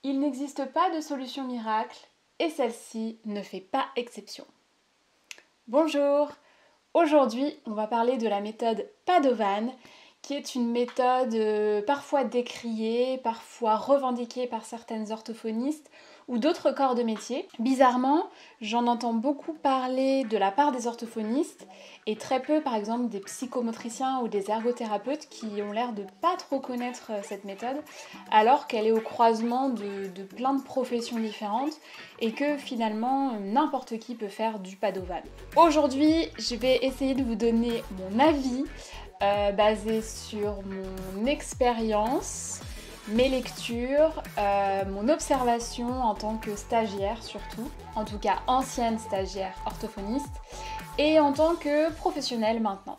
Il n'existe pas de solution miracle et celle-ci ne fait pas exception. Bonjour! Aujourd'hui, on va parler de la méthode Padovan, qui est une méthode parfois décriée, parfois revendiquée par certaines orthophonistes ou d'autres corps de métier. Bizarrement, j'en entends beaucoup parler de la part des orthophonistes et très peu par exemple des psychomotriciens ou des ergothérapeutes qui ont l'air de pas trop connaître cette méthode alors qu'elle est au croisement de plein de professions différentes et que finalement n'importe qui peut faire du Padovan. Aujourd'hui, je vais essayer de vous donner mon avis basé sur mon expérience, mes lectures, mon observation en tant que stagiaire surtout, en tout cas ancienne stagiaire orthophoniste, et en tant que professionnelle maintenant.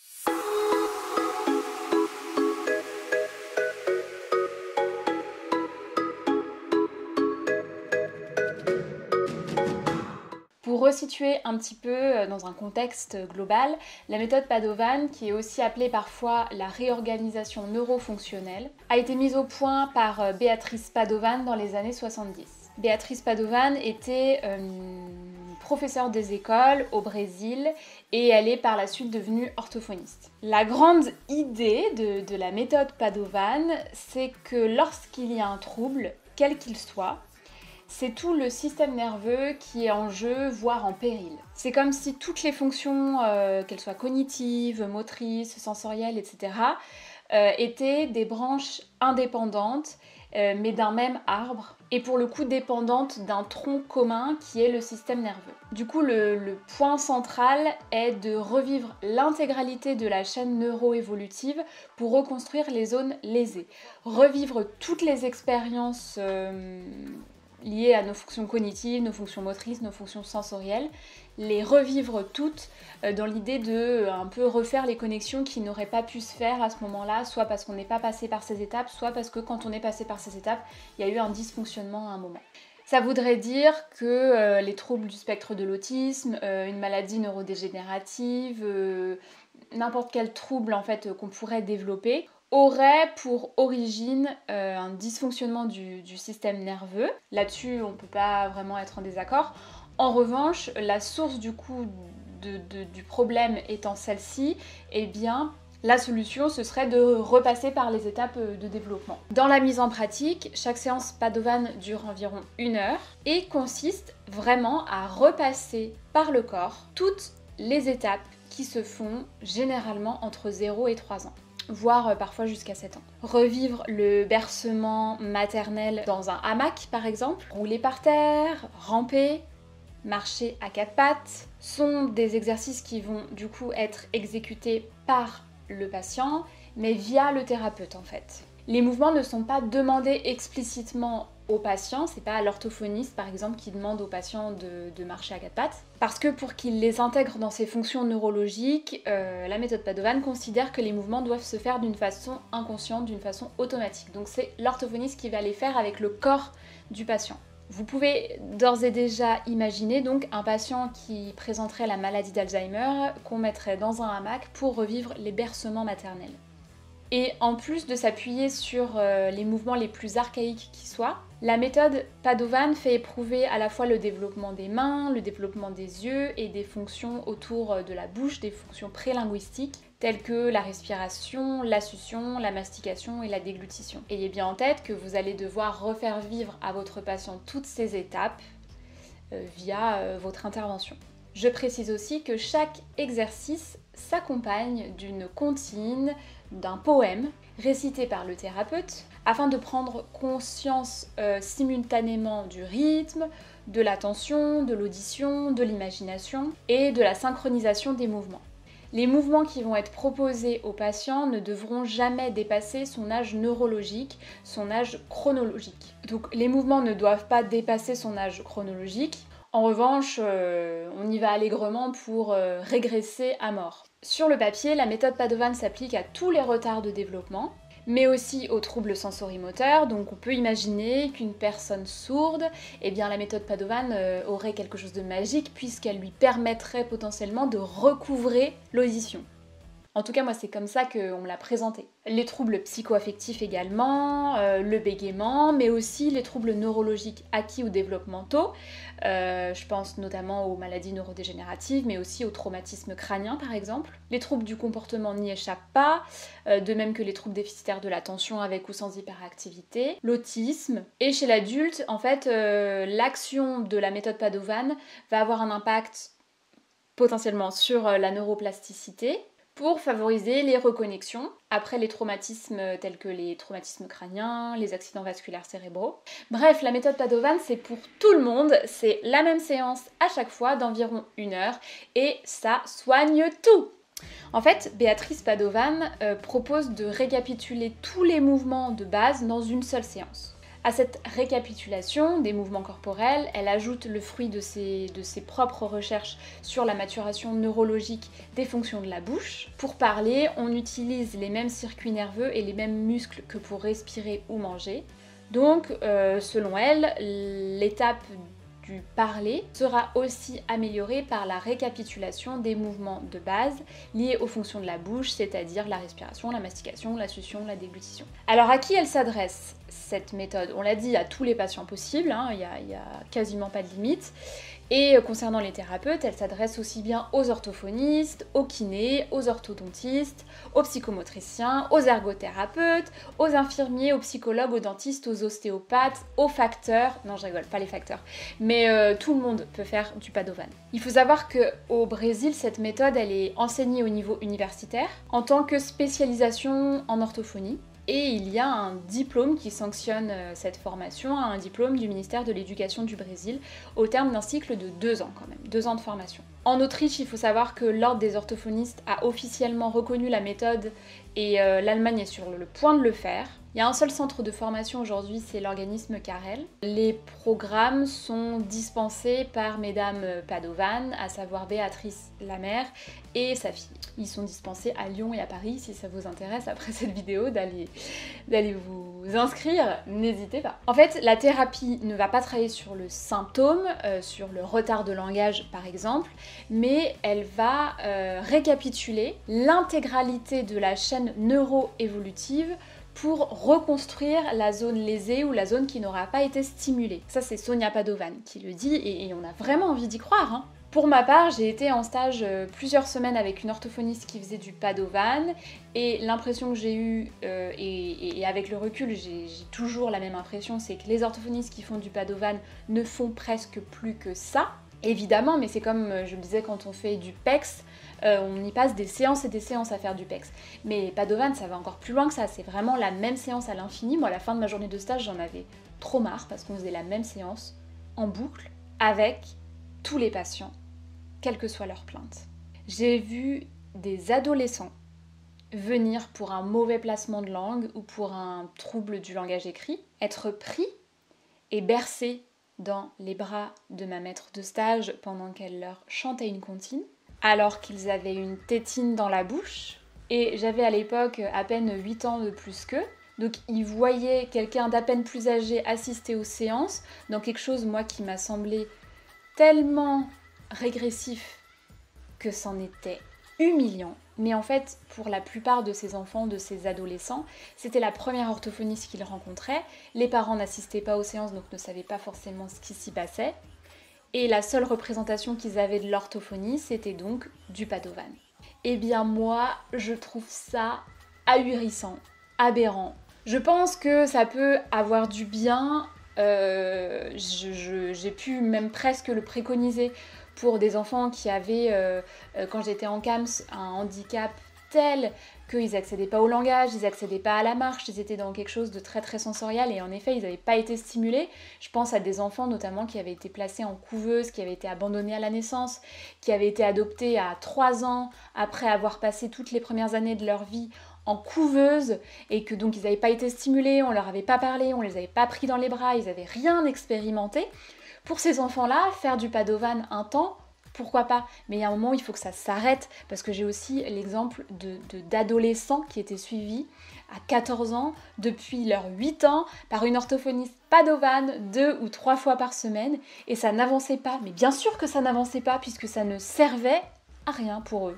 Pour resituer un petit peu dans un contexte global, la méthode Padovan, qui est aussi appelée parfois la réorganisation neurofonctionnelle, a été mise au point par Béatrice Padovan dans les années 70. Béatrice Padovan était professeure des écoles au Brésil et elle est par la suite devenue orthophoniste. La grande idée de la méthode Padovan, c'est que lorsqu'il y a un trouble, quel qu'il soit, c'est tout le système nerveux qui est en jeu, voire en péril. C'est comme si toutes les fonctions, qu'elles soient cognitives, motrices, sensorielles, etc., étaient des branches indépendantes, mais d'un même arbre, et pour le coup dépendantes d'un tronc commun qui est le système nerveux. Du coup, le point central est de revivre l'intégralité de la chaîne neuro-évolutive pour reconstruire les zones lésées. Revivre toutes les expériences liées à nos fonctions cognitives, nos fonctions motrices, nos fonctions sensorielles, les revivre toutes dans l'idée de un peu refaire les connexions qui n'auraient pas pu se faire à ce moment-là, soit parce qu'on n'est pas passé par ces étapes, soit parce que quand on est passé par ces étapes, il y a eu un dysfonctionnement à un moment. Ça voudrait dire que les troubles du spectre de l'autisme, une maladie neurodégénérative, n'importe quel trouble en fait qu'on pourrait développer, aurait pour origine un dysfonctionnement du système nerveux. Là-dessus, on ne peut pas vraiment être en désaccord. En revanche, la source du coup du problème étant celle-ci, eh bien, la solution, ce serait de repasser par les étapes de développement. Dans la mise en pratique, chaque séance Padovan dure environ 1 heure et consiste vraiment à repasser par le corps toutes les étapes qui se font généralement entre 0 et 3 ans, voire parfois jusqu'à 7 ans. Revivre le bercement maternel dans un hamac par exemple, rouler par terre, ramper, marcher à 4 pattes, sont des exercices qui vont du coup être exécutés par le patient, mais via le thérapeute en fait. Les mouvements ne sont pas demandés explicitement au patient, c'est pas l'orthophoniste par exemple qui demande au patient de marcher à 4 pattes, parce que pour qu'il les intègre dans ses fonctions neurologiques, la méthode Padovan considère que les mouvements doivent se faire d'une façon inconsciente, d'une façon automatique. Donc c'est l'orthophoniste qui va les faire avec le corps du patient. Vous pouvez d'ores et déjà imaginer donc un patient qui présenterait la maladie d'Alzheimer qu'on mettrait dans un hamac pour revivre les bercements maternels. Et en plus de s'appuyer sur les mouvements les plus archaïques qui soient, la méthode Padovan fait éprouver à la fois le développement des mains, le développement des yeux et des fonctions autour de la bouche, des fonctions prélinguistiques telles que la respiration, la succion, la mastication et la déglutition. Ayez bien en tête que vous allez devoir refaire vivre à votre patient toutes ces étapes via votre intervention. Je précise aussi que chaque exercice s'accompagne d'une comptine, d'un poème récité par le thérapeute afin de prendre conscience simultanément du rythme, de l'attention, de l'audition, de l'imagination et de la synchronisation des mouvements. Les mouvements qui vont être proposés au patient ne devront jamais dépasser son âge neurologique, son âge chronologique. Donc les mouvements ne doivent pas dépasser son âge chronologique. En revanche, on y va allègrement pour régresser à mort. Sur le papier, la méthode Padovan s'applique à tous les retards de développement, mais aussi aux troubles sensorimoteurs. Donc on peut imaginer qu'une personne sourde, eh bien la méthode Padovan aurait quelque chose de magique puisqu'elle lui permettrait potentiellement de recouvrer l'audition. En tout cas, moi, c'est comme ça qu'on me l'a présenté. Les troubles psychoaffectifs également, le bégaiement, mais aussi les troubles neurologiques acquis ou développementaux. Je pense notamment aux maladies neurodégénératives, mais aussi aux traumatismes crâniens, par exemple. Les troubles du comportement n'y échappent pas, de même que les troubles déficitaires de l'attention avec ou sans hyperactivité, l'autisme. Et chez l'adulte, en fait, l'action de la méthode Padovan va avoir un impact potentiellement sur la neuroplasticité, pour favoriser les reconnexions après les traumatismes tels que les traumatismes crâniens, les accidents vasculaires cérébraux. Bref, la méthode Padovan, c'est pour tout le monde, c'est la même séance à chaque fois d'environ 1 heure et ça soigne tout. En fait, Béatrice Padovan propose de récapituler tous les mouvements de base dans une seule séance. À cette récapitulation des mouvements corporels, elle ajoute le fruit de ses propres recherches sur la maturation neurologique des fonctions de la bouche. Pour parler, on utilise les mêmes circuits nerveux et les mêmes muscles que pour respirer ou manger. Donc, selon elle, l'étape du parler sera aussi améliorée par la récapitulation des mouvements de base liés aux fonctions de la bouche, c'est-à-dire la respiration, la mastication, la succion, la déglutition. Alors à qui elle s'adresse cette méthode? On l'a dit, à tous les patients possibles, il y a quasiment pas de limite. Et concernant les thérapeutes, elle s'adresse aussi bien aux orthophonistes, aux kinés, aux orthodontistes, aux psychomotriciens, aux ergothérapeutes, aux infirmiers, aux psychologues, aux dentistes, aux ostéopathes, aux facteurs. Non, je rigole, pas les facteurs. Mais tout le monde peut faire du Padovan. Il faut savoir qu'au Brésil, cette méthode, elle est enseignée au niveau universitaire en tant que spécialisation en orthophonie. Et il y a un diplôme qui sanctionne cette formation, un diplôme du ministère de l'Éducation du Brésil, au terme d'un cycle de 2 ans quand même, 2 ans de formation. En Autriche, il faut savoir que l'Ordre des orthophonistes a officiellement reconnu la méthode et l'Allemagne est sur le point de le faire. Il y a un seul centre de formation aujourd'hui, c'est l'organisme Carel. Les programmes sont dispensés par mesdames Padovan, à savoir Béatrice Lamère et sa fille. Ils sont dispensés à Lyon et à Paris. Si ça vous intéresse après cette vidéo d'aller vous inscrire, n'hésitez pas. En fait, la thérapie ne va pas travailler sur le symptôme, sur le retard de langage par exemple, mais elle va récapituler l'intégralité de la chaîne neuro-évolutive pour reconstruire la zone lésée ou la zone qui n'aura pas été stimulée. Ça, c'est Sonia Padovan qui le dit et on a vraiment envie d'y croire. Pour ma part, j'ai été en stage plusieurs semaines avec une orthophoniste qui faisait du Padovan et l'impression que j'ai eue, et avec le recul, j'ai toujours la même impression, c'est que les orthophonistes qui font du Padovan ne font presque plus que ça. Évidemment, mais c'est comme je le disais quand on fait du PEX, on y passe des séances et des séances à faire du PEX. Mais Padovan, ça va encore plus loin que ça, c'est vraiment la même séance à l'infini. Moi, à la fin de ma journée de stage, j'en avais trop marre parce qu'on faisait la même séance en boucle avec tous les patients, quelle que soit leur plainte. J'ai vu des adolescents venir pour un mauvais placement de langue ou pour un trouble du langage écrit, être pris et bercés dans les bras de ma maître de stage pendant qu'elle leur chantait une comptine, alors qu'ils avaient une tétine dans la bouche, et j'avais à l'époque à peine 8 ans de plus qu'eux, donc ils voyaient quelqu'un d'à peine plus âgé assister aux séances, dans quelque chose, moi, qui m'a semblé tellement régressif que c'en était humiliant. Mais en fait, pour la plupart de ces enfants, de ces adolescents, c'était la première orthophoniste qu'ils rencontraient. Les parents n'assistaient pas aux séances, donc ne savaient pas forcément ce qui s'y passait. Et la seule représentation qu'ils avaient de l'orthophonie, c'était donc du Padovan. Eh bien moi, je trouve ça ahurissant, aberrant. Je pense que ça peut avoir du bien, j'ai pu même presque le préconiser pour des enfants qui avaient, quand j'étais en CAMS, un handicap tel qu'ils n'accédaient pas au langage, ils n'accédaient pas à la marche, ils étaient dans quelque chose de très très sensoriel et en effet ils n'avaient pas été stimulés. Je pense à des enfants notamment qui avaient été placés en couveuse, qui avaient été abandonnés à la naissance, qui avaient été adoptés à 3 ans après avoir passé toutes les premières années de leur vie en couveuse et que donc ils n'avaient pas été stimulés, on leur avait pas parlé, on les avait pas pris dans les bras, ils n'avaient rien expérimenté. Pour ces enfants-là, faire du Padovan un temps, pourquoi pas? Mais il y a un moment où il faut que ça s'arrête, parce que j'ai aussi l'exemple d'adolescents qui étaient suivis à 14 ans, depuis leurs 8 ans, par une orthophoniste Padovan 2 ou 3 fois par semaine, et ça n'avançait pas. Mais bien sûr que ça n'avançait pas, puisque ça ne servait à rien pour eux.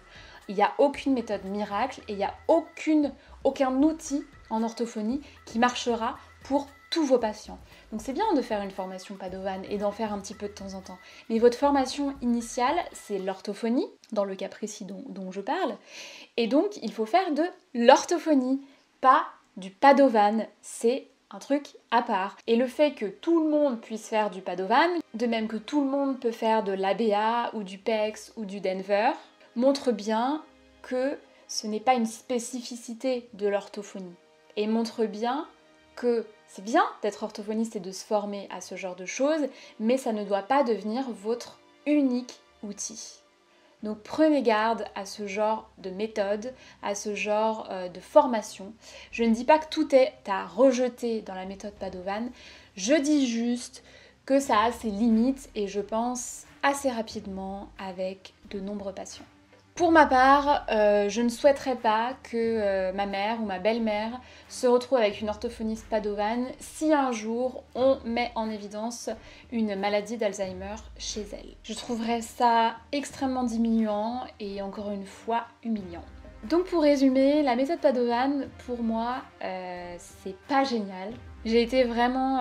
il n'y a aucune méthode miracle et il n'y a aucun outil en orthophonie qui marchera pour tous vos patients. Donc c'est bien de faire une formation Padovan et d'en faire un petit peu de temps en temps. Mais votre formation initiale, c'est l'orthophonie, dans le cas précis dont je parle. Et donc il faut faire de l'orthophonie, pas du Padovan. C'est un truc à part. Et le fait que tout le monde puisse faire du Padovan, de même que tout le monde peut faire de l'ABA ou du PEX ou du Denver, montre bien que ce n'est pas une spécificité de l'orthophonie. Et montre bien que c'est bien d'être orthophoniste et de se former à ce genre de choses, mais ça ne doit pas devenir votre unique outil. Donc prenez garde à ce genre de méthode, à ce genre de formation. Je ne dis pas que tout est à rejeter dans la méthode Padovan, je dis juste que ça a ses limites et je pense assez rapidement avec de nombreux patients. Pour ma part, je ne souhaiterais pas que ma mère ou ma belle-mère se retrouve avec une orthophoniste Padovan si un jour on met en évidence une maladie d'Alzheimer chez elle. Je trouverais ça extrêmement diminuant et encore une fois humiliant. Donc pour résumer, la méthode Padovan, pour moi, c'est pas génial. J'ai été vraiment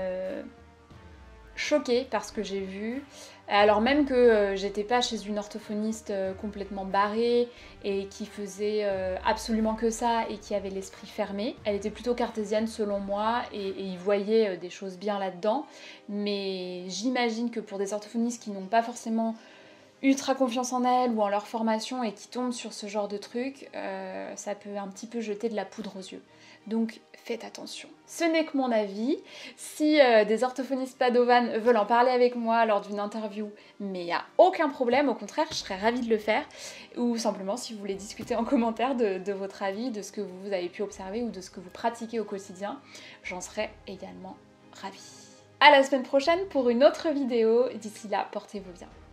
choquée par ce que j'ai vu, alors même que j'étais pas chez une orthophoniste complètement barrée et qui faisait absolument que ça et qui avait l'esprit fermé. Elle était plutôt cartésienne selon moi et y voyait des choses bien là-dedans, mais j'imagine que pour des orthophonistes qui n'ont pas forcément ultra confiance en elles ou en leur formation et qui tombent sur ce genre de truc, ça peut un petit peu jeter de la poudre aux yeux. Donc faites attention. Ce n'est que mon avis. Si des orthophonistes Padovan veulent en parler avec moi lors d'une interview, mais il n'y a aucun problème, au contraire, je serais ravie de le faire. Ou simplement si vous voulez discuter en commentaire de votre avis, de ce que vous avez pu observer ou de ce que vous pratiquez au quotidien, j'en serais également ravie. À la semaine prochaine pour une autre vidéo. D'ici là, portez-vous bien.